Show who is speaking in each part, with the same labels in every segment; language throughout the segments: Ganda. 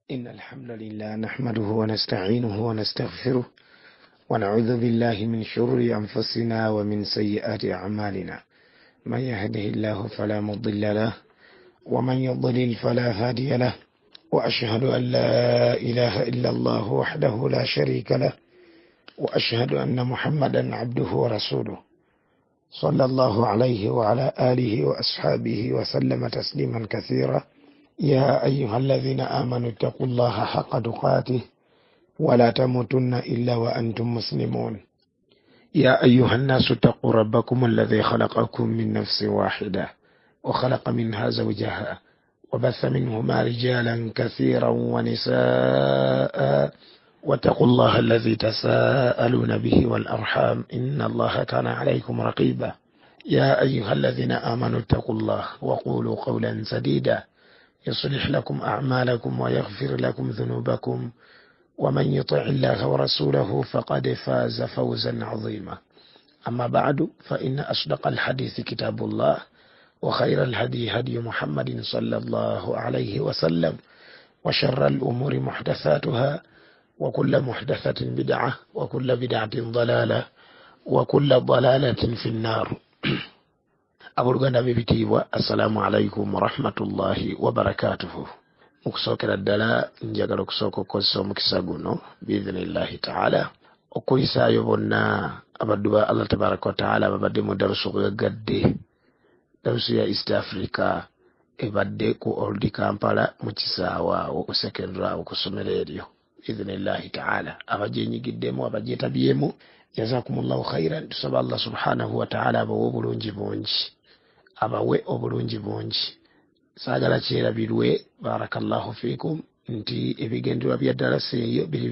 Speaker 1: إن الحمد لله نحمده ونستعينه ونستغفره ونعوذ بالله من شرور أنفسنا ومن سيئات أعمالنا. من يهده الله فلا مضل له ومن يضلل فلا هادي له، وأشهد أن لا إله إلا الله وحده لا شريك له، وأشهد أن محمدا عبده ورسوله صلى الله عليه وعلى آله وأصحابه وسلم تسليما كثيرا. يا أيها الذين آمنوا اتقوا الله حق تقاته ولا تموتن إلا وأنتم مسلمون. يا أيها الناس اتقوا ربكم الذي خلقكم من نفس واحدة وخلق منها زوجها وبث منهما رجالا كثيرا ونساء، واتقوا الله الذي تساءلون به والأرحام إن الله كان عليكم رقيبا. يا أيها الذين آمنوا اتقوا الله وقولوا قولا سديدا يصلح لكم أعمالكم ويغفر لكم ذنوبكم، ومن يطع الله ورسوله فقد فاز فوزا عظيما. أما بعد، فإن أصدق الحديث كتاب الله، وخير الهدي هدي محمد صلى الله عليه وسلم، وشر الأمور محدثاتها، وكل محدثة بدعة، وكل بدعة ضلالة، وكل ضلالة في النار. Abuluganda bibitiibwa, assalamu alaikum warahmatullahi wabarakatuhu. Mukusookera ddala njagala okusooka okukozesa omukisa guno biidhinillahi taala okuyisaayo bonna abaddu ba Allah tabaraka wa taala ababadde mu darusu gaggadde, darusu ya East Africa ebadde ku Old Kampala mu kisaawa awo ku secondary awo ku ssomero eryo biidhinillahi taala. Abagyenyigiddemu abagyetabyemu jazakumullahu khairan. Tusaba Allah subhanahu wa taala abawe obulungi bungi, abawe obulungi bungi. Saagala kyerabirwe, barakallahu fikum, nti ebigendererwa bya darasa eyo biri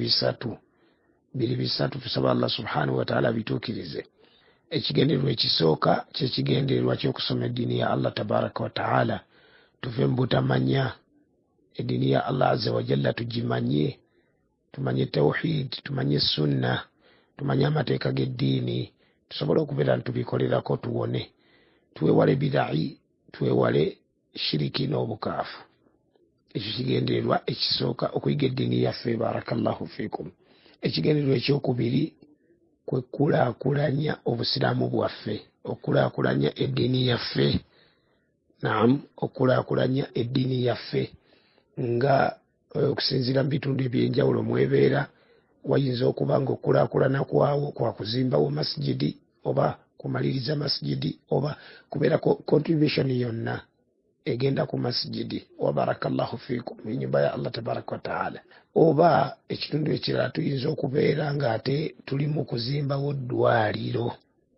Speaker 1: bisatu. Tusaba Allah subhanahu wa taala bituukirize. Ekigendererwa ekisooka kyekigendererwa ky'okusoma eddiini ya Allah tabaraka wa taala, tuve mu butamanya eddiini ya Allah azza wa jalla, tugimanye, tumanye tawhid, tumanye sunna, tumanye amateeka g'eddiini, tusobole okubeera ntubikolerako tuwone, tuwewale bidai, tuwewale shiriki n'obukaafu. Ekyo kigendererwa ekisooka, okuyiga eddiini yaffe, barakallahu fikum. Ekigendererwa ekyokubiri kwe kulaakulanya obusiraamu bwaffe, okulaakulanya eddiini yaffe. Naam, okulaakulanya eddiini yaffe nga okusinziira mu bitundu ebyenjawulo mwebeera. Wayinza okuba nga okulaakulana kwawo kwa kuzimbawo masjidi, oba kumaliriza masjidi, oba kubeera contribution yonna egenda ku masjidi, wa barakallahu fikum, ennyumba ya Allah tabaraka wa taala. Oba ekitundu ekirala tuyinza okubeera nga ate tuli mu kuzimbawo ddwaliro,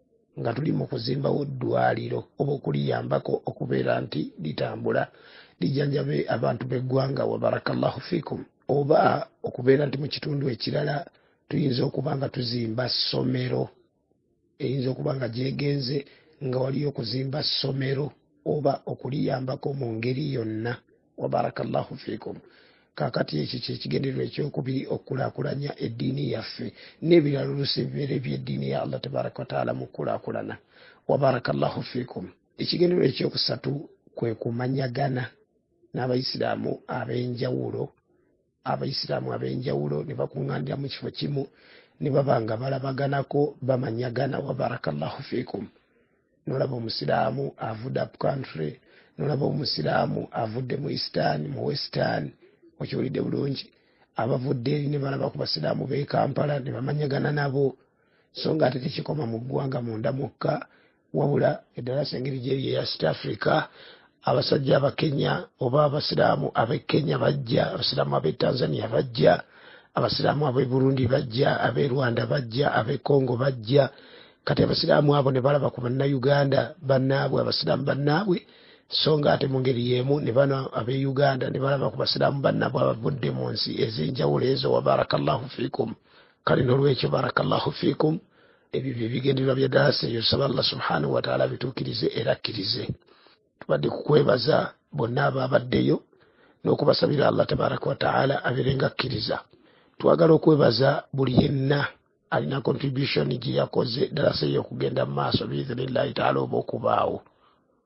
Speaker 1: oba okuliyambako okubeera nti litambula lijjanjabe abantu b'eggwanga, wa barakallahu fikum. Oba okubeera nti mu kitundu ekirala tuyinza okuba nga tuzimba ssomero, eyinza okuba nga gyegenze nga waliyo okuzimba ssomero oba okuliyambako mu ngeri yonna, wa barakallahu fikum. Kaakati ekyo kyekigendererwa ekyokubiri, okulaakulanya eddiini yaffe n'ebirala oluusi ebibeera eby'eddiini ya Allah tabaraka wa taala mu kulaakulana, wa barakallahu fikum. Ekigendererwa ekyokusatu kwe kumanyagana n'abayisiraamu ab'enjawulo ne bakuŋŋaanira mu kifo kimu ne baba nga balabaganako, bamanyagana, wa barakallahu fikum. Nolaba omusiraamu avudde up country, nolaba omusiraamu avudde mu eastern, mu western, okiwulidde bulungi. Abavudde eri ne balaba ku basiraamu b'e Kampala ne bamanyagana nabo. So nga ate tekikoma mu ggwanga munda mukka, wabula eddalasa engeri gyeri eya East Africa, abasajja abakenya oba abasiraamu ab'e Kenya bajja, abasiraamu ab'e Tanzania bajja, abasiraamu ab'e Burundi bajja, ab'e Rwanda bajja, ab'e Congo bajja. Kati abasiraamu abo ne balaba ku bannayuganda bannaabwe, abasiraamu bannaabwe, so nga ate mu ngeri y'emu ne bano ab'e Uganda ne balaba ku basiraamu bannaabwe abavudde mu nsi ez'enjawulo ezo, wa barakallahu fikum. Kale n'olwekyo barakallahu fikum, ebyo bye bigendererwa bya darasa eyo. Saba Allah subhanahu wa taala bituukirize era akkirize. Tubadde kukwebaza bonna ababaddeyo n'okubasabira Allah tabaraka wa taala abeerenga akkiriza. Twagala okwebaza buli yenna alina contribution gye yakoze darasa eyo okugenda mu maaso biidhinillahi taala oba okubaawo.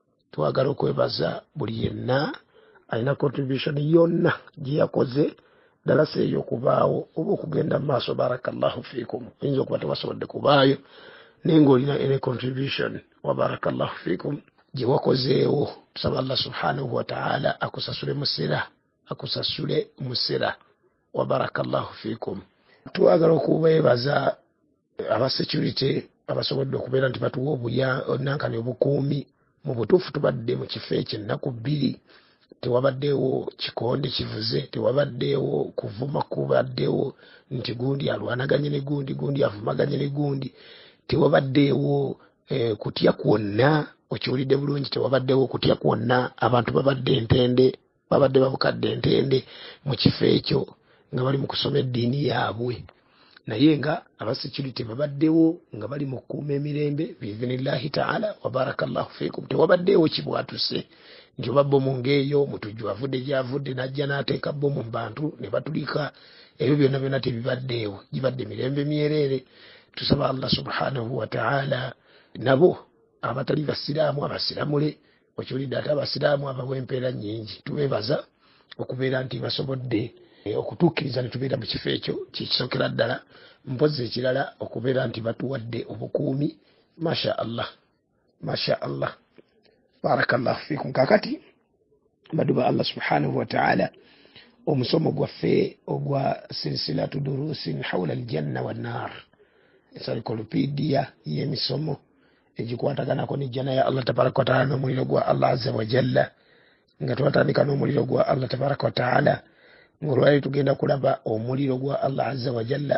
Speaker 1: Twagala okwebaza buli yenna alina contribution yonna gye yakoze ddala seeyo okubaawo oba okugenda mu maaso barakallahu fiikum oyinza okuba tewasobodde kubaayo naye ng'olina ene contribution wa barakallahu fiikum gye wakozeewo tusaba allah subhanahu wataala akusasule musira wa barakallahu fiikum. Twagala okubeebaza aba security abasobodde okubeera nti batuwa nankani obukuumi mu butuufu tubadde mu kifo ekyo ennaku 2 tewabaddeewo kikonde kivuze tewabaddeewo kuvuma kubaddeewo nti gundi alwanaganye ne gundi avumaganye ne gundi tewabaddeewo kutya kwonna okiwulidde bulungi tewabaddeewo kutya kwonna abantu babadde babukadde entende mu kifo ekyo nga bali mu kusoma eddiini yaabwe naye nga abasecurity babaddewo nga bali mu kukuuma emirembe biiznillahi taala wa barakallahu fiikum tewabaddeewo kibwatuse nti oba bomu ng'eyo mutujju avudde gyavudde n'ajja n'ateeka bomu mu bantu ne batulika ebyo byonna tebibaddeewo gibadde mirembe myereere. Tusaba allah subhanahu wataala nabo abatali basiraamu abasiramule okiwulidde ate abasiraamu abawa empeera nnyingi tubeebaza okubeera nti basobodde okutuukiriza ne tubeera mu kifo ekyo kikisookera ddala mpozi ekirala okubeera nti batuwadde obukuumi masha allah barakallahu fiikum. Kakati baduba allah subhanahu wataala omusomo gwaffe ogwa silsilatu durusin hawla aljanna wannar encyclopedia y'emisomo egikwataganako n'ejjana ya allah tabaraka wataala n'omuliro gwa allah azza wajalla nga twatandika n'omuliro gwa allah tabaraka wataala ng'olwali tugenda kulaba omuliro gwa allah azza wajalla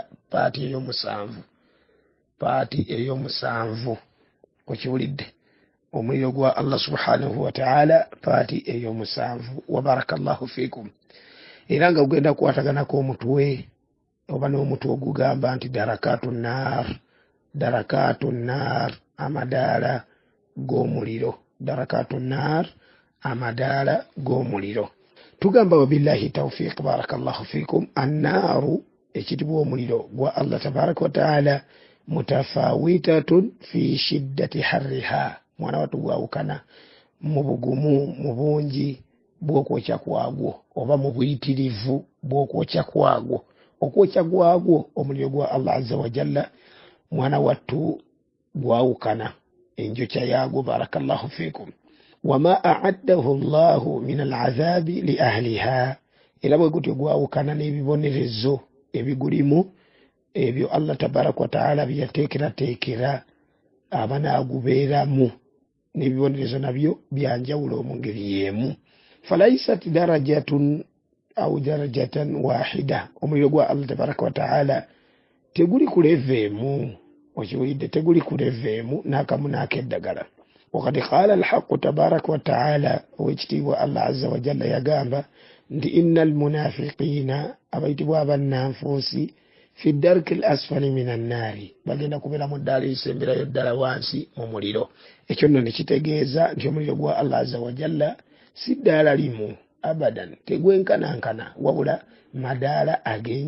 Speaker 1: paati ey'omusanvu okiwulidde omuliro gwa allah subhanahu wataala paati ey'omusanvu wa barakallahu fiikum. Era nga gugenda kukwataganako omutwe oba n'omutwe ogugamba nti darakatu nnar amadaala g'omuliro tugamba wabillahi tawfiq barakallahu fiikum. Annaaru ekitibwa omuliro gwa allah tabaraka wataala mutafawitatun fi shiddati harriha mwana watu gwawukana mu bugumu mu bungi bw'okwokya kwagwo oba mu buyitirivu bw'okwokya kwagwo. Okwokya gwagwo omuliro gwa allah azza wajalla mwana wattu gwawukana enjokya yaagwo barakallahu fiikum. Wama aaddahu llahu min alazabi li ahliha era bwe gutyo gwawukana n'ebibonerezo ebigulimu ebyo allah tabaraka wataala byeyateekerateekera abanaagubeeramu n'ebibonerezo nabyo byanjawulo mu ngeri y'emu. Falaisat darajatun au darajatan wahida omuliro gwa allah tabaraka wataala teguli ku leveemu okiwulidde teguli ku leveemu n'akamu n'akeddagala. Wakad qala alhaqu tabaraka wataala owekitiibwa allah azza wajalla yagamba nti inna almunafiqina abayitibwa abannanfuusi fi darki alasfali min annaari bagenda kubeera mu ddaala erisemberayo ddala wansi mu muliro. Ekyo nno ne kitegeeza nti omuliro gwa allah azza wajalla si ddaala limu abadan tegwenkanankana wabula madaala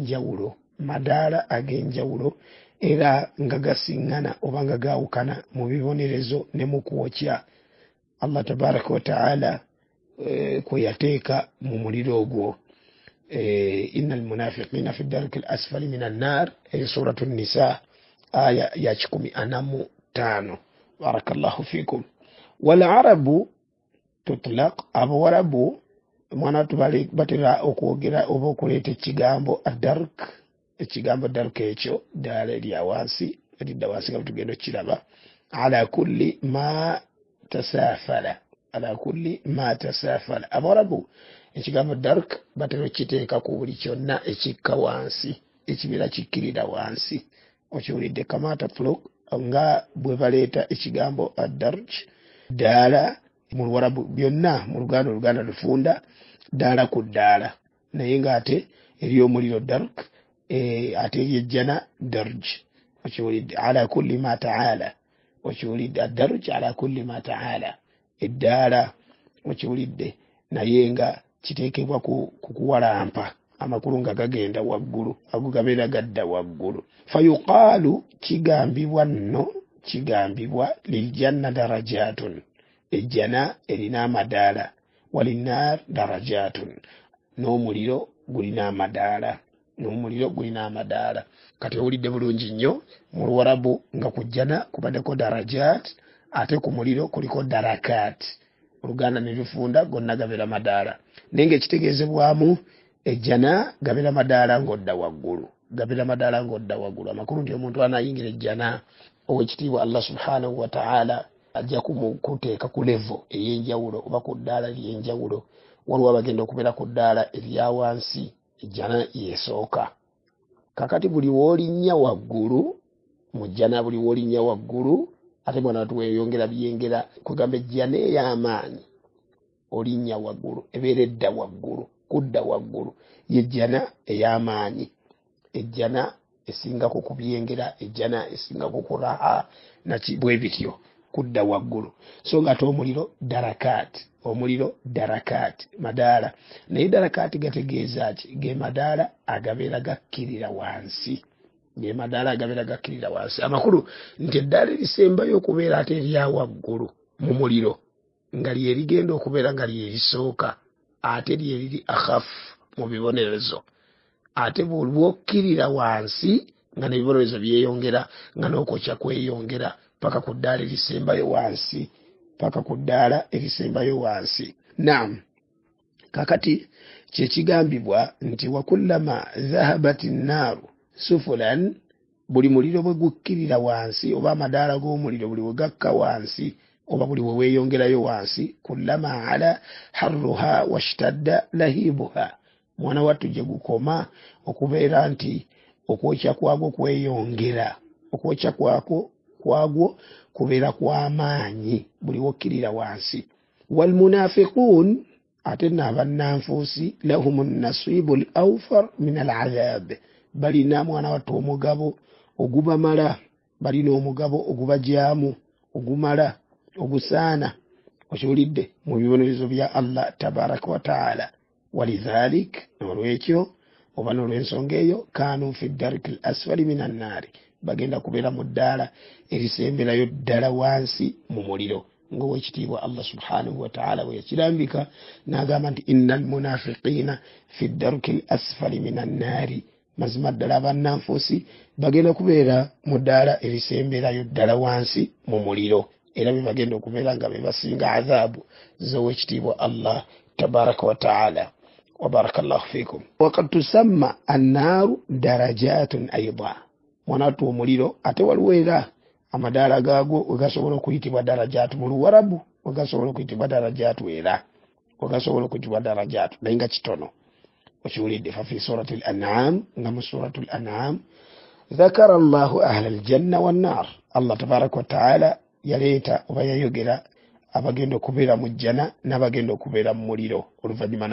Speaker 1: ag'enjawulo era nga gasiŋŋana oba nga gaawukana mu bibonerezo ne mu kwokya allah tabaraka wataala kwe yateeka mu muliro ogwo. Inna almunafiqina fi darki alasfali min annar eyo suratu nisa aya ya 15. Barakallahu fiikum. Walarabu tutlaq abawarabu mwana tubali batera okwogera oba okuleeta ekigambo dark ekyo ddaala erya wansi eridda wansi nga tugenda okiraba ala kulli ma tasaafala abawarabu ekigambo dark batera okiteeka ku buli kyonna ekikka wansi ekibeera kikkirira wansi okiwulidde kamata flok nga bwe baleeta ekigambo adarj ddaala mu luwarabu byonna mu Luganda lufunda ddaala ku ddaala naye ng'ate eri omuliro dark ate eryejjana darj okiwulidde ala kulli ma taala okiwulidde adarj ala kulli ma taala eddaala okiwulidde naye nga kiteekebwa ku kuwalampa amakulu nga gagenda waggulu ago gabeera gadda waggulu. Fayuqaalu kigambibwa liljanna darajatun ejjana erina amadaala walinnar darajatun n'omuliro gulina amadaala n'omuliro gulina amadaala kati owulidde bulungi nnyo mu Luwarabu nga ku jjana kubaddeko darajat ate ku muliro kuliko darakat oluganda ne lufunda gonna gabeera madaala naye ng'ekitegeezebwamu ejjana gabeera madaala ng'odda waggulu amakulu nti omuntu anayingira ejjana ow'ekitiibwa Allah subhanahu wa ta'ala ajja kuteeka ku levo ey'enjawulo oba ku ddaala ly'enjawulo waliwo abagenda okubeera ku ddaala erya wansi ejjana yeesooka kakati buli w'olinnya waggulu mu jjana buli w'olinnya waggulu ate mwana watu weeyongera byengera kugamba ejjana ey'amaanyi olinnya waggulu ebeera edda waggulu kudda waggulu yejjana ey'amaanyi ejjana esinga ku kubyengera ejjana esinga ku kuraha bwe bityo kudda waggulu so nga ate omuliro darakat madaala naye darakat gategeeza ki ge madaala agabeera gakkirira wansi amakulu nti eddaala erisembayo okubeera ate erya waggulu mu muliro nga lyerigenda okubeera nga lyerisooka ate lyeriri akhafu mu bibonerezo ate bw'okkirira wansi nga n'ebibonerezo byeyongera nga n'okwokya kweyongera paka ku ddaala erisembayo wansi naam kakati kyekigambibwa nti wakullama dhahabat nnaaru sufulan buli muliro bwe gukkirira wansi oba amadaala g'omuliro buli we gakka wansi oba buli we weeyongerayo wansi kullama ala harruha washtadda lahibuha mwana wattu gye gukoma okubeera nti okwokya kwagwo kweyongera okwokya kwagwo kubeera kw'amaanyi buli wokkirira wansi walmunafiqun ate n'abannanfuusi lahum nasibu l awfar min alazab balina mwana wattu omugabo ogubamala balina omugabo ogubajyamu ogumala ogusaana okiwulidde mu bibonerezo bya Allah tabaraka wa taala walidhalik olwekyo oba n'olw'ensonga eyo kanu fi darki l asfali min annaari bagenda kubeera mu ddaala erisemberayo ddala wansi mu muliro ng'owekitiibwa Allah subhanahu wa ta'ala bwe yakirambika n'agamba nti inna almunafiqiina fi darki l asfali min annaari mazima ddala abannanfuusi bagenda kubeera mu ddaala erisemberayo ddala wansi mu muliro era be bagenda okubeera nga be basinga azaabu z'owekitiibwa Allah tabaraka wa ta'ala وبارك الله فيكم وقد تسمى النار درجات أيضا mwanatu omuliro ate waliwo era amadaala gaagwo wegasobola okuyitibwa darajat mu Luwarabu wegasobola okuyitibwa darajat era wegasobola okuyitibwa darajat naye nga kitono okiwulidde fa fi surati al an'am nga mu suratu al an'am ذكر الله أهل الجنة والنار الله تبارك وتعالى yaleeta oba yayogera abagenda okubeera mu jjana n'abagenda okubeera mu muliro oluvannyuma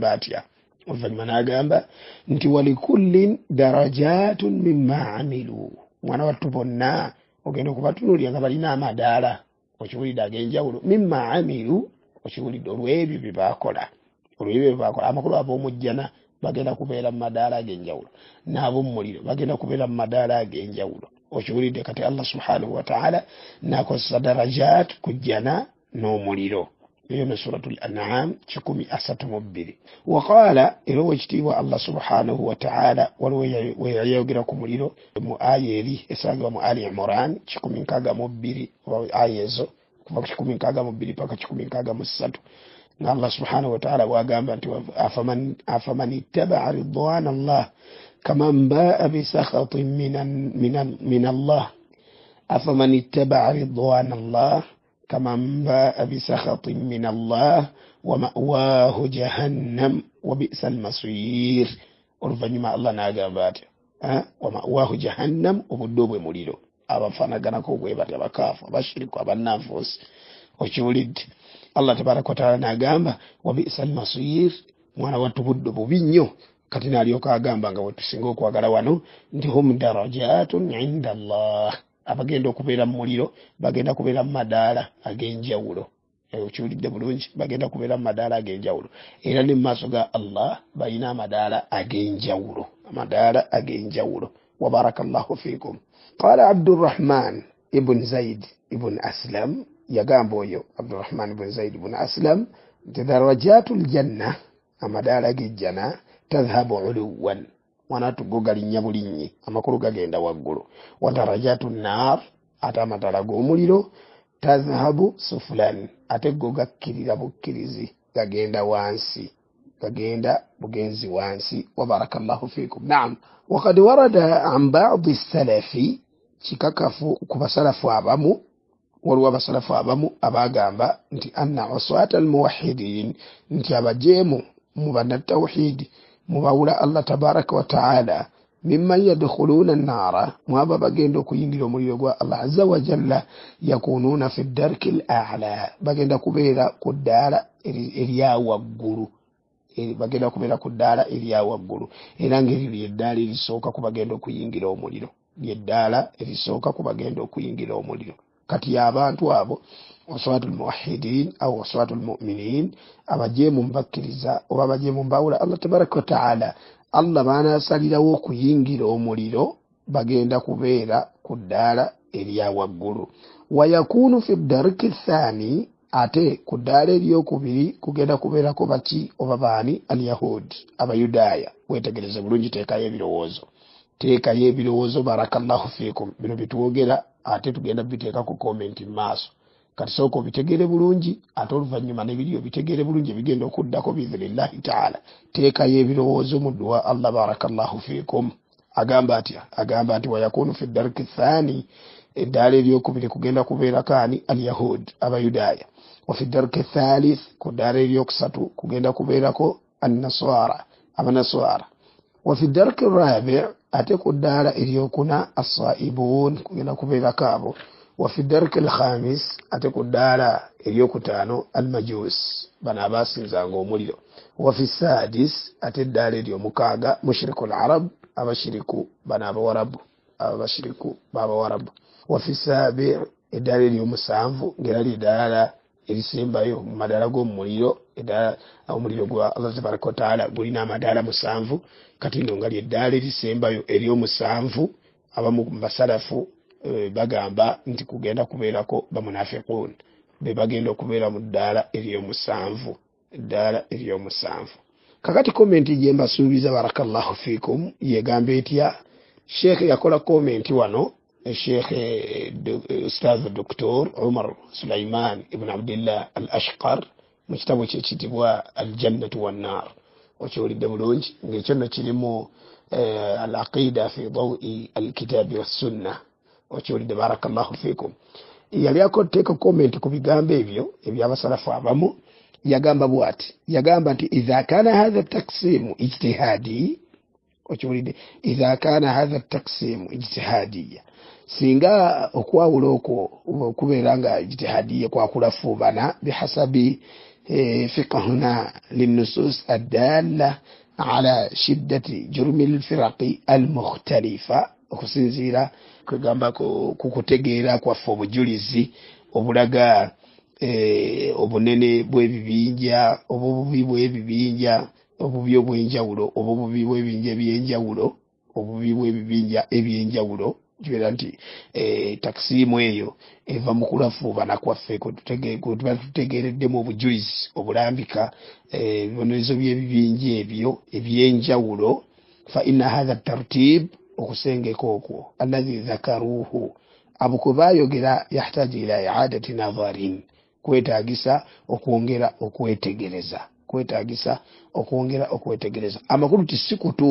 Speaker 1: n'agamba nti walikullin darajatun mimma amilu mwana wattu bonna ogenda okubatunuulira nga balina amadaala okiwulidde ag'enjawulo mimma amilu okiwulidde olw'ebyo bye baakola amakulu ab'omu jjana bagenda kubeera mu madaala ag'enjawulo n'ab'omu muliro bagenda kubeera mu madaala ag'enjawulo okiwulidde kati Allah subhanahu wa ta'ala n'akozesa darajat ku jjana n'omuliro eyo ne suratul an'am 132 waqaala era owekitiibwa Allah subhanahu wa ta'ala waliwo weyayogera ku muliro mu aya eri esangibwa mu Ali Imran 162 oba aya ezo kuva ku 162 paka 163 nga Allah subhanahu wa ta'ala bwagamba nti afaman ittaba'a ridwana Allah kaman ba'a bisakhatin min Allah afaman ittaba'a ridwana Allah كمن باء بسخط من الله ومأواه جهنم وبئس المصير oluvannyuma Allah n'agamba wama'waahu jahannam obudde bwe muliro abafaanaganako bwe bati abakaafu abashiriku abannanfuusi okiwulidde Allah tabaraka wa taala n'agamba wabi'sa almasir mwana wattu budde bubi nnyo kati n'alyoka agamba nga bwe tusinga okwagala wano nti hum darajatun inda Allah abagenda okubeera mu muliro bagenda kubeera mu madaala ag'enjawulo okiwulidde bulungi bagenda kubeera mu madaala ag'enjawulo era ne mu maaso ga Allah balina amadaala ag'enjawulo wa barakallahu fiikum qala Abdurrahman ibn Zaid ibn Aslam yagamba oyo Abdurrahman ibn Zaid ibn Aslam nti darajatul janna amadaala g'ejjana tadhhabu uluwan mwanatu go galinnya bulinyi amakulu gagenda waggulu wa darajatu nar ate amatala g'omuliro tadhhabu suflan ate go gakkirira bukkirizi gagenda wansi gagenda bugenzi wansi wa barakallahu fikum naam وقد ورد عن بعض السلف kikakafu ku basalafu abamu waliwo abasalafu abamu abagamba nti anna uswata almuwahidin nti abajeemu mu bannatawhidi mubawula Allah tabaraka wa taala mimman yadkhuluna an-nara mwaba bagenda okuyingira omuliro gwa Allah azza wa jalla yakununa fi ad-darki al-a'la bagenda kubeera ku ddaala eryawaggulu bagenda kubeera ku ddaala eryawaggulu era ngeri lyeddaala erisooka ku bagenda okuyingira omuliro lyeddaala erisooka ku bagenda okuyingira omuliro kati abantu abo waswatul muwahhidin au waswatul mu'minin abajeemu mbakkiriza oba abajeemu mbawula Allah tabaraka wa ta'ala Allah baanasalirawo okuyingira omuliro bagenda kubeera ku ddaala eryawaggulu wayakunu fi darki thani ate ku ddaala eryokubiri kugenda kubeerako baki oba baani alyahudi abayudaaya wetegereze bulungi teekayo ebirowoozo barakallahu fikum bino bitwogera ate tugenda biteeka ku komenti maaso kati sooka obitegere bulungi ate oluvannyuma n'ebiriyo bitegere bulungi bigenda okuddako biidhnillahi taala teekayo ebirowoozo mu dduwa Allah barakallahu fikum agamba nti wayakunu fi darki thani eddaala eryokubiri kugenda kubeera kaani alyahud abayudaaya wa fi darki thalith ku ddaala eryokusatu kugenda kubeerako annaswara abanaswara wa fi darki rabi' ate ku ddaala eryokuna as-saibun kugenda kubeera kaabo wa fi darki al-khamis ate ku ddaala eryokutaano al-majus bano abaasinzanga omuliro wa fi sadis ate eddaala eryomukaaga mushrikul arab abashiriku bano abashiriku b'abawarabu wa fi sabi' eddaala eryomusanvu ngera lyeddaala erisembayo mu madaala g'omuliro eddaala omuliro gwa Allah tabaraka wa taala gulina amadaala musanvu kati nno nga lyeddaala erisembayo eryomusanvu abamu basalafu bagamba nti kugenda kubeerako bamunafiqun be bagenda okubeera mu ddaala eryomusanvu kakati komenti gye mbasuubiza barakallahu fikum yegamba etya sheekh yakola komenti wano الشيخ أستاذ الدكتور عمر سليمان ابن عبد الله الأشقر مكتبه كتبوا الجنة والنار وشوري الدبلونج نجينا كلمو العقيدة في ضوء الكتاب والسنة وشوري بارك الله فيكم يليكو تيكو كومنت كوبيغامبي ebyo abasalafu abamu yagamba bwati yagamba nti idha kana hadha التقسيم اجتهادي وشوري إذا كان هذا التقسيم اجتهاديا singa okwawula okwo okubeera nga ijtihadiye kwakulafuubana bihasabi fiqhuna linnusus addalla ala shiddati jurmi lfiraqi almukhtalifa okusinziira kwegamba kukutegeera kwaffe obujulizi obulaga obunene bw'ebibinja oba obubi bw'ebibinja obubi obw'enjawulo oba obubi bw'ebibinja ebyenjawulo obubi bw'ebibinja ebyenjawulo kibeera nti takisiimu eyo eva mu kulafuubana kwaffe tuba tutegeereddemu obujulizi obulambika ebibonerezo by'ebibinja ebyo ebyenjawulo fa inna hatha tartib okusengeka okwo alladhi dhakaruhu abo kwe baayogera yahtaji ila iadati nadharin kwetaagisa okwongera okwetegereza amakulu ti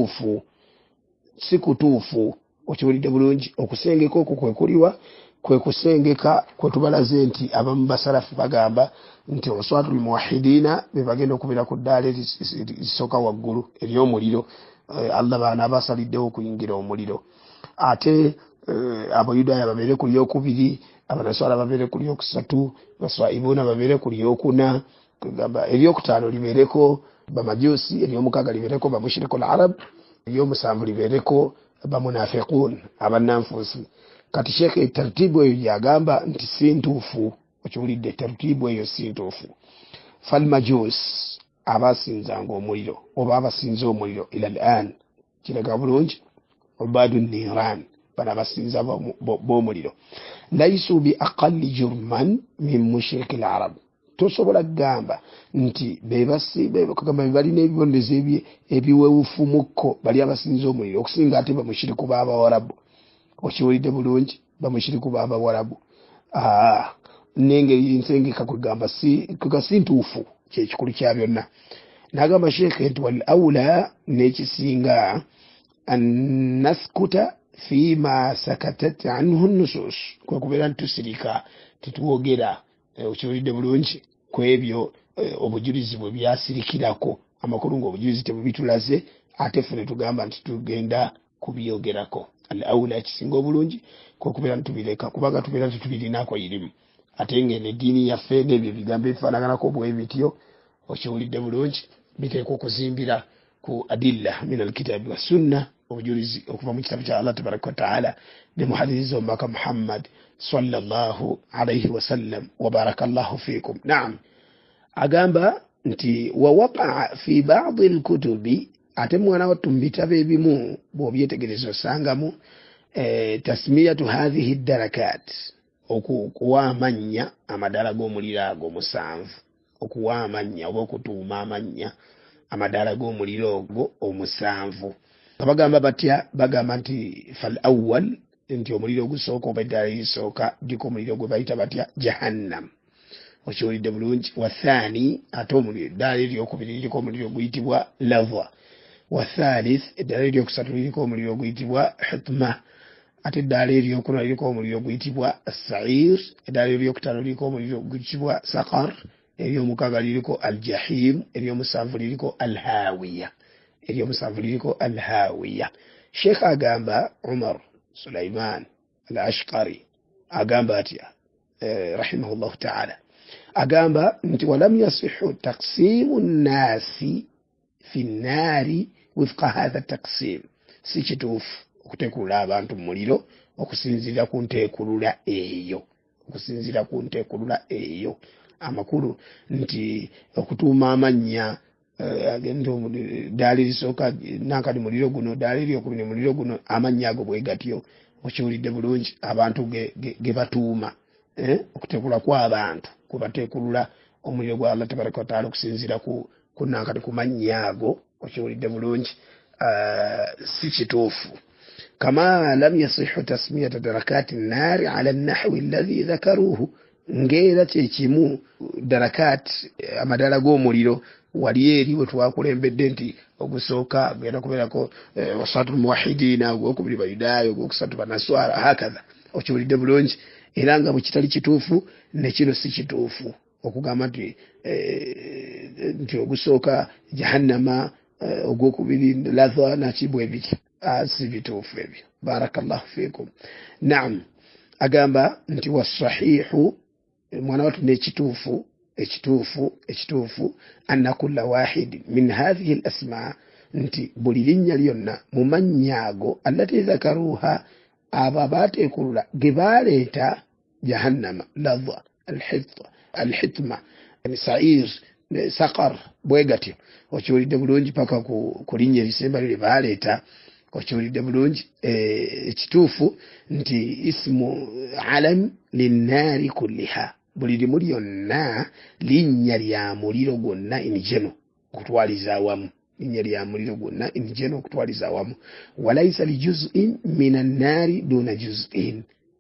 Speaker 1: si kutuufu okiwulidde bulungi okusengeka okwo kwekuliwa kwekusengeka kwetubalaze nti abamu basalafu bagamba nti waswatul muwahidina bebagenda okubeera ku ddaala erisooka waggulu ery'omuliro Allah baana abasaliddewo okuyingira omuliro ate abayudaaya babeere ku lyokubiri abanaswala babeere ku lyokusatu baswaibuna babeere ku lyokuna kugamba eryokutaano libeereko bamajusi eryomukaaga libeereko bamushrikul arab eryomusanvu libeereko bamunafiqun abannanfuusi kati sheekh tartibu eyo gyagamba nti si ntuufu okiwulidde tartibu eyo si ntuufu falmajus abasinzanga omuliro oba abasinza omuliro ila al-an kiraga bulungi ubadu niran bano abasinza b'omuliro laisu bi aqalli jurman min mushriki al-arab tosobola kugamba nti kugamba balina ebibonerezo ebiwewufumukko bali abasinza omuliro okusinga ate bamushiriku b'Abawarabu. Okiwulidde bulungi? Bamushiriku b'Abawarabu. N'engeri ensengeka kugamba si ntuufu, kyekikulu kya byonna. N'agamba sheekhe nti wal awla n'ekisinga annaskuta fima sakatat anhu nusus, kwe kubeera ntusirika titwogera okiwulidde bulungi ku ebyo obujulizi bwe byasirikirako amakulu ng'obujulizi tebubitulaze ate ffe ne tugamba nti tugenda kubyogerako. Al awla ekisinga obulungi kwe kubeera ntubireka kubanga tubeera tetubirinaako irimu ate ng'eno eddiini yaffe n'ebyo ebigambo ebifaanaganako bwe bityo okiwulidde bulungi biteekwa okuzimbira ku adilla min alkitabi wa sunna, obujulizi okuva mu kitabu kya Allah tabaraka wa taala ne muhadithizi omubaka Muhammad sallallahu alayhi wa sallam wa barakallahu fikum. Naam, agamba nti wa waqa'a fi ba'd alkutubi, ate mwana wattu mu bitabo ebimu bw'obyetegereza osangamu tasmiyatu hadhihi darakat, okuwa amannya amadala g'omuliro ago musanvu, okuwa amannya oba okutuuma amannya amadala g'omuliro ogwo omusanvu. Bagamba batya? Bagamba nti fal awwal, nti omuliro ogusooka oba eddala erisooka diko omuliro gwe bayita batya? Jahannam. Okiwulidde bulungi? Wa thani, ate omuliro eddala eryokubiri liriko omuliro guyitibwa lava. Wa thalith, eddala eryokusatu liriko omuliro guyitibwa hitma. Ate eddala eryokuna liriko omuliro guyitibwa sair. Eddala eryokutaano liriko omuliro guyitibwa saqar. Eryomukaga liriko aljahim. Eryomusanvu liriko alhawiya. Eryomusanvu liriko alhawiya. Sheikh agamba Umar Sulaiman al-Ashqari agamba atya rahimahullahu ta'ala, agamba nti walam yasihu taqsimu nnasi fi nnari wifqa hadha taqsim, si kituufu okutekulula abantu mu muliro okusinziira ku nteekulula eyo, okusinziira ku nteekulula eyo. Amakulu nti okutuuma amannya daali lisooka nankadi muliro guno, daali eryokubiri muliro guno, amannya ago bwe gatyo. Okiwulidde bulungi? Abantu ge batuuma okutekulula kw'abantu kwe bateekulula omuliro gwa Allah tabaraka wa taala okusinziira ku nankadi ku mannya ago. Okiwulidde bulungi? Si kituufu. Kama lam yasihu tasmiyata darakati nnari ala nnahwi alladhi dhakaruhu, ng'era kyekimu darakat amadala g'omuliro wali eri we twakulembedde nti ogusooka genda kubeerako wasatu muwahidina, ogwokubiri bayudaayo, ogwokusatu banaswara, hakadha. Okiwulidde bulungi? Era nga bwe kitali kituufu ne kino si kituufu okugamba nti ogusooka jahannama, ogwokubiri ladha nakibwe bityo. Si bituufu ebyo. Barakallahu fikum. Naam, agamba nti wasahihu, mwana watu n'ekituufu ekituufu anna kulla wahid min hadhihi al-asma, nti buli linnya lyonna mu mannya ago allati dhakaruha abo baateekulula ge baaleeta jahannama, ladha, alhitma, sair, saqar, bwe gatyo. Okiwulidde bulungi paka ku linnya erisemba lye baaleeta. Okiwulidde bulungi? Ekituufu nti ismu alam linnaari kulliha, buli limu lyonna linnya lya muliro gwonna injeno okutwaliza awamu, linnya lya muliro gwonna injeno okutwaliza awamu. Walaisa lijuz'in min annaari duna juz'in,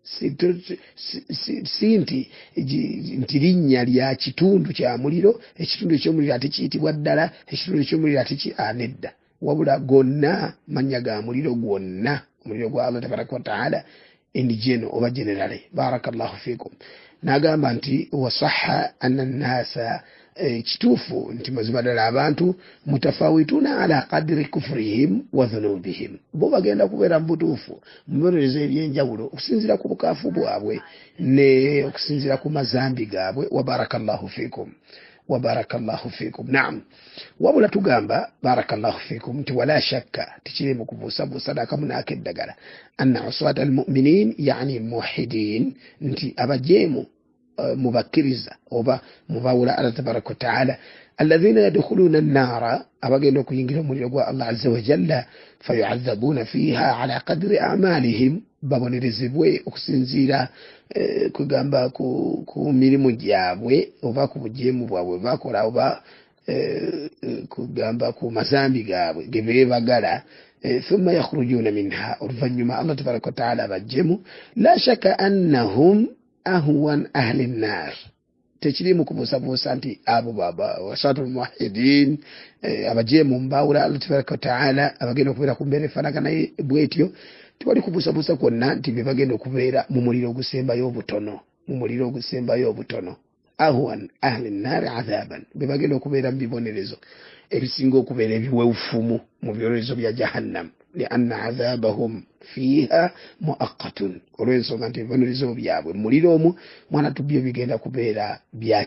Speaker 1: si nti linnya lya kitundu kya muliro, ekitundu eky'omuliro ate kiyitibwa ddala, ekitundu eky'omuliro ate anedda, wabula gonna mannya ga muliro gwonna, omuliro gwa Allah tabaraka wa taala injeno oba generale. Barakallahu fikum. N'agamba nti wasaha anna nnasa, kituufu nti mazima ddala abantu mutafawituna ala qadri kufrihim wa dhunubihim, bo bagenda kubeera mu butuufu mu bibonerezo ebyenjawulo okusinziira ku bukaafu bwabwe ne okusinziira ku mazambi gaabwe. Wa barakallahu fikum. Wa barakallahu fikum. Naam, wabula tugamba barakallahu fikum nti wala shakka, tikiri mu kubuusabuusa n'akamu n'akeddagala, anna uswata almu'minin yani almuwahidin, nti abajeemu mubakiriza oba mubawula Allah tabaraka wa taala alladhina yadkhuluna an-nara abagenda okuyingira omuliro gwa Allah azza wa jalla fayu'adhabuna fiha ala qadri a'malihim babonerezebwe okusinziira kugamba ku mirimu gyabwe oba ku bujeemu bwabwe bakola oba kugamba ku mazambi gaabwe gebebagala ثم يخرجون منها ورفنما الله تبارك وتعالى بجمو لا شك أنهم أهون أهل النار تشريم كبوسا بوسانتي أبو بابا وشاط الموحدين أبجمو مباولا الله تبارك وتعالى أبجينو كبيرا كبيرا فنكنا بويتيو تبالي كبوسا بوسا كونا تبجينو كبيرا مموليرو كسيمبا يوبوتونو أهون أهل النار عذابا ببجينو كبيرا بيبونيريزو ebisinga okubeera ebiweufumu mu byolezo bya jahannam lianna adhabahum fiha muaqqatun olw'ensonga nti ebibonerezo byabwe muliro omwo mwana tubyo bigenda kubeera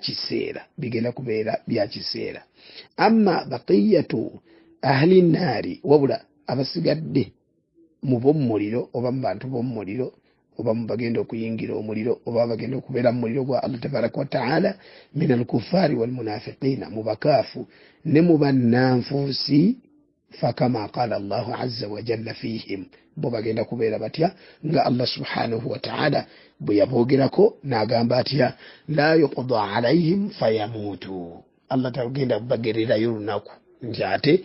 Speaker 1: bya kiseera amma baqiyatu ahli nnaari wabula abasigadde mu bomuliro oba mu bantu bomuliro oba mu bagenda okuyingira omuliro oba bagenda okubeera mu muliro gwa Allah tabaraka wa taala min alkuffari walmunafiqina mu bakaafu ne mu bannanfuusi fakama qala Allahu azza wa jalla fihim bo bagenda kubeera batya nga Allah subhanahu wa taala bwe yaboogerako n'agamba atya la yuqda alayhim fayamutu Allah tagenda bagererayo lunaku nti ate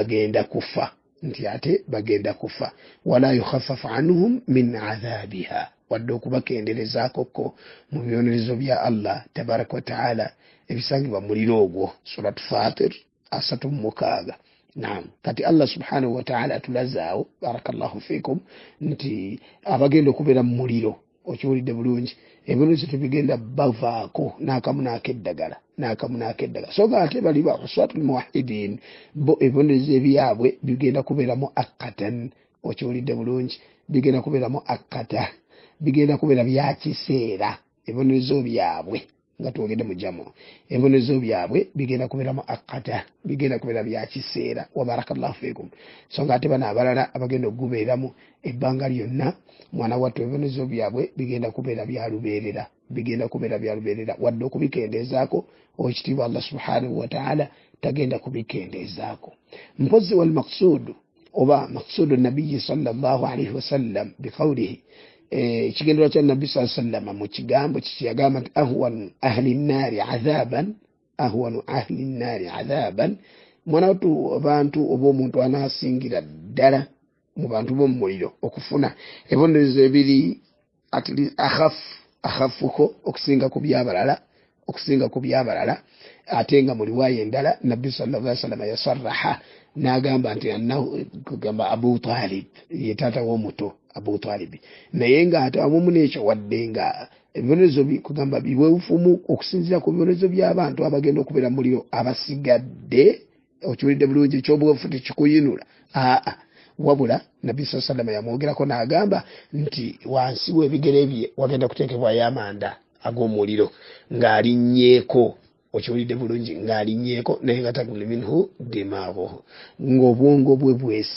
Speaker 1: bagenda kufa wala yukhaffafu anhum min adhabiha wadde okubakenderezaako mu byonerezo bya Allah tabaraka wa taala ebisangibwa muliro ogwo surat Fatir 36 naam kati Allah subhanahu wa taala tulazaawo barakallahu fikum nti abagenda okubeera mu muliro okiwulidde bulungi ebibonerezo tebigenda bavaako n'akamu n'akeddagala soga ate bali ba uswatul muwahhidin bo ebibonerezo ebyabwe bigenda kubeeramu akatan okiwulidde bulungi bigenda kubeeramu akata bigenda kubeera bya kiseera ebibonerezo byabwe nga twogedde mu jamu ebibonerezo byabwe bigenda kubeeramu akata bigenda kubeera bya kiseera wa barakallahu fikum songa ate bano abalala abagenda okugubeeramu ebbanga lyonna mwana wattu ebibonerezo byabwe bigenda kubeera bya lubeerera wadde okubikendeezaako ekitiibwa Allah subhanahu wa ta'ala tagenda kubikendeezaako mpozi wal maqsuud oba maqsuudu nabiyyi sallallahu alayhi wasallam biqawlihi ekigendera kya nabbi sallallahu alayhi wasallam mu kigambo kiyagamba nti ahwanu ahli nnaari adhaban mwana wattu abantu oba omuntu anaasingira ddala mu bantu b'omuliro okufuna ebibonerezo ebiri akhafuko okusinga ku byabalala ate nga mu riwaaya endala nabbi sallallahu alayhi wasallam yasarraha n'agamba nti kugamba Abu Talib ye taata w'omuto Abu Talib naye nga ate awamu n'ekyo wadde nga ebibonerezo kugamba biweefumu okusinziira ku bibonerezo by'abantu abagenda okubeera mu muliro abasigadde okiwulidde bulungi ekyobuweefu tekikuyinula wabula nabbi sallallahu alayhi wasallam yamwogerako n'agamba nti wansi w'ebigere bye wagenda kuteekebwayo amanda ag'omuliro ng'alinnyeeko okiwulidde bulungi ng'alinnyeeko naye nga taguli minhu dimaabuhu ng'obwongo bwe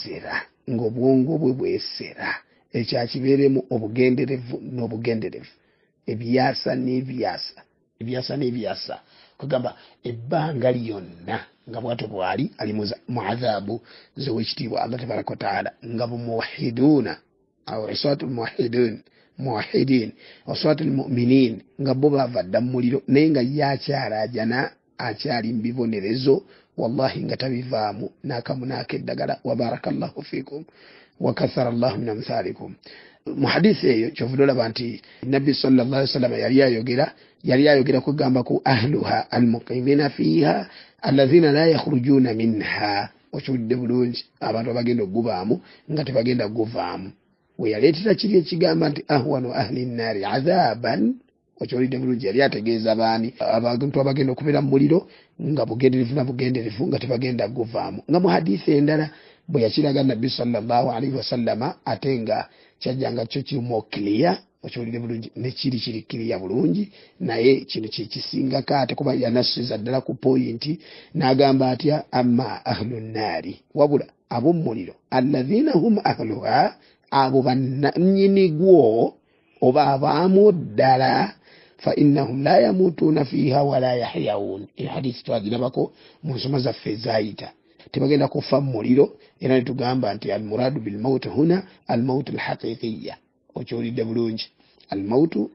Speaker 1: bwesera ekyakibeeremu obugenderevu n'obugenderevu ebyasa n'ebyasa kugamba ebbanga lyonna nga bwatyo bwali ali mu adhabu z'owekitiibwa Allah tabaraka wa taala nga bumuwahiduuna aw iswatul muwahidin waswatul mu'minin nga bo bava dda mu muliro naye nga yakyalajana akyali mu bibonerezo wallahi nga tabivaamu n'akamu n'akeddagala wa barakallahu fikum wa kathara Allahu min amthalikum mu hadisi eyo kyovudde olaba nti nabbi sallallahu alayhi wasallam yali ayogera kugamba ku ahluha almuqimina fiha alladhina la yakhrujuna minha okiwulidde bulungi abantu abagenda okugubaamu nga tebagenda kuguvaamu we yaleetera kiri ekigamba nti ahwanu ahli nnaari adhaban okiwulidde bulungi yali ategeeza baani abantu abagenda okubeera mu muliro nga bugenderevu nga tebagenda kuguvaamu nga mu hadisi endala bwe yakiraga nabbi sallallahu alayhi wasallama ate nga kyajjanga kyo kimu okiliya okiwulidde bulungi nekiri kiriya bulungi naye kino kyekisingako ate kuba yanasiza ddala ku poyinti n'agamba atya amma ahlu nnaari wabula ab'omuliro alladhina hum ahluha abo bannanyini gwo oba abaamu ddala فإنهم لا يموتون فيها ولا يحيون الحديث twagirabako mu nsoma zaffe ezaayita tebagenda kufa mu muliro era ne tugamba nti almuradu bilmauti huna almautu alhaqiqiya okyolidde bulungi almautu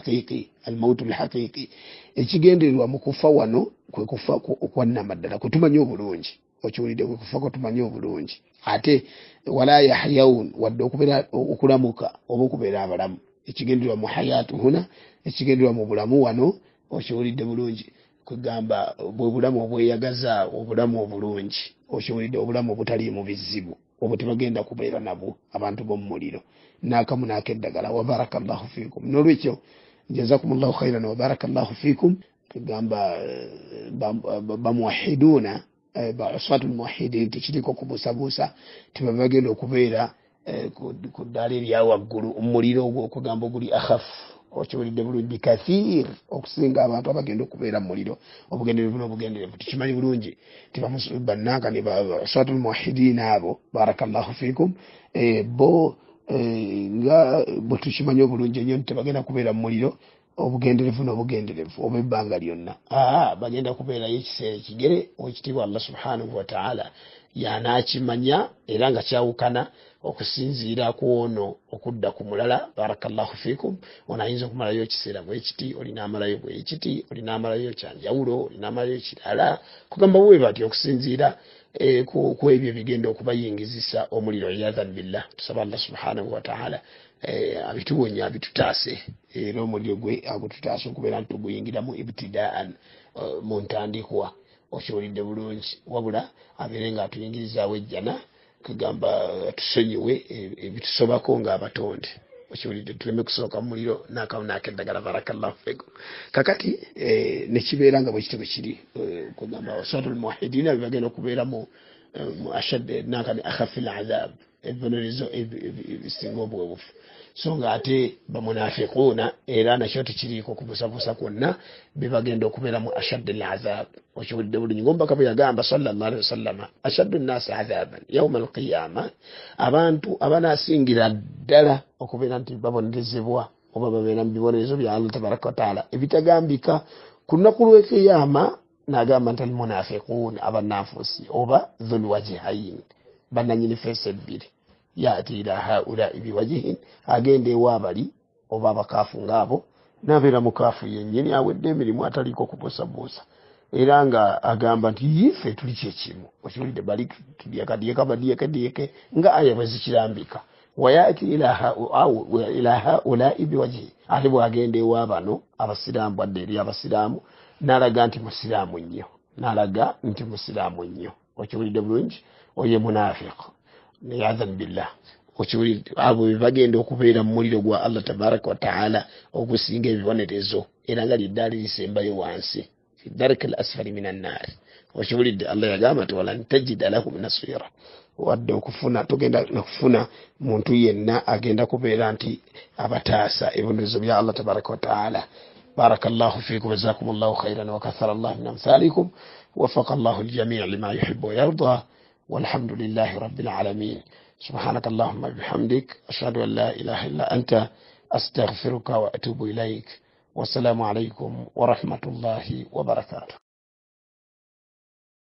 Speaker 1: alhaqiqi ekigendererwa mu kufa wano kwe kufa okwannamaddala kwe tumanyi obulungi okiwulidde kwe kufa kwe tumanyi obulungi ate wala yahyawun wadde okubeera okulamuka oba okubeera abalamu ekigendererwa mu hayatu huna ekigendererwa mu bulamu wano okiwulidde bulungi kwegamba bwe bulamu obweyagaza obulamu obulungi okiwulidde obulamu obutaliimu bizibu obwo tebagenda kubeera nabwo abantu b'omu muliro n'akamu n'akeddagala wabarakallahu fikum n'olwekyo jazakumullahu khairan wabarakallahu fikum tugamba bamuwahiduuna baswatu lmuwahidin tekiriko kubuusabuusa tebagenda okubeera ku ddaala eryawaggulu omuliro ogwo okugamba oguli akhafu okiwulidde bulungi bikathir okusinga abantu abagenda okubeera mu muliro obugenderevu n'obugenderevu tukimanyi bulungi bannanka ne baswatu lmuwahidin abo barakallahu fikum bo nga bwe tukimanyi obulungi ennyo nti tebagenda kubeera mu muliro obugenderevu n'obugenderevu oba ebbanga lyonna bagenda kubeerayo ekiseera ekigere owekitiibwa allah subhanahu wataala yanaakimanya era nga kyawukana okusinziira ku ono okudda ku mulala barakallahu fikum ono ayinza okumalayo ekiseera bwekiti olinaamalayo bwekiti olinaamalayo kyanjawulo olinaamalayo kirala kugamba bwe batyo okusinziira ku ebyo ebigenda okubayingizisa omuliro iyadhan billah tusaba allah subhanahu wataala abituwonya abitutaase era omuliro gwe agututaase okubeera nti tuguyingiramu ibtidaan mu ntandikwa okiwulidde bulungi wabula abeere nga atuyingirizaawo ejjana kugamba tusonyiwe ebitusobako ng'abatonde okiwulidde tuleme kusooka mu muliro n'akamu n'akeddagala barakallahu fikum kakati nekibeera nga bwe kitebe kiri kugamba waswatul muwahidina bebagenda okubeera mu ashad nankani akhafil azab ebibonerezo ebisinga obwebufu so nga ate bamunafiquuna era nakyo tekiriiko kubusabusa kwonna bebagenda okubeera mu ashaddi al azab okiwulidde bulungi ngombaka bwe yagamba sallallahu alaihi wasallama ashaddu nnaasi azaban yauma alqiyama abantu abanaasingira ddala okubeera nti babonerezebwa oba babeera mu bibonerezo bya allah tabaraka wataala ebitagambika ku lunaku lw'ekiyama n'agamba nti almunafiquun abananfusi oba dhulwajihain bannanyini feesi ebbiri yaati ila haulai biwajihin agenda ewa abali oba abakaafu ngaabo n'abeera mukaafu yennyini awedde emirimu ataliiko kubuusabuusa era nga agamba nti yife tuli kyekimu okiwulidde bali tudyekadieke nga aya bwe zikirambika wayaati ila haulai biwajihi ate bwagenda ewa bano abasiraamu bwadde eri abasiraamu n'alaga nti musiraamu nnyo okiwulidde bulungi oye munafiq niyadhan billah okiwulidde abo bebagenda okubeera mu muliro gwa allah tabaraka wataala ogusinga ebibonerezo era nga liddaali lisembayo wansi fi darki al asfali min annaari okiwulidde allah yagamba nti walan tajida lahum nasira wadde togenda nakufuna muntu yenna agenda kubeera nti abataasa ebibonerezo bya allah tabaraka wataala بارك الله فيكم وجزاكم الله خيرا وكثر الله من أمثالكم وفق الله الجميع لما يحب ويرضى والحمد لله رب العالمين سبحانك اللهم بحمدك أشهد أن لا إله إلا أنت أستغفرك وأتوب إليك والسلام عليكم ورحمة الله وبركاته